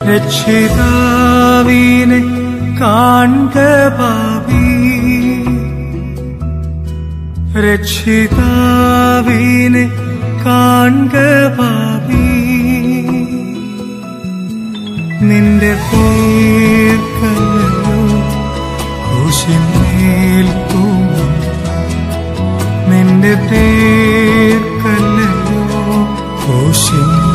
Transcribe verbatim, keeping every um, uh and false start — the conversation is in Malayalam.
രക്ഷിതാവിനെ കാൺക പാപി, രക്ഷിതാവിനെ കാൺക പാപി. നിന്റെ പേർക്കല്ലോ ക്രൂശിന്മേൽ തൂങ്ങും, നിന്റെ പേർക്കല്ലോ ക്രൂശിന്മേൽ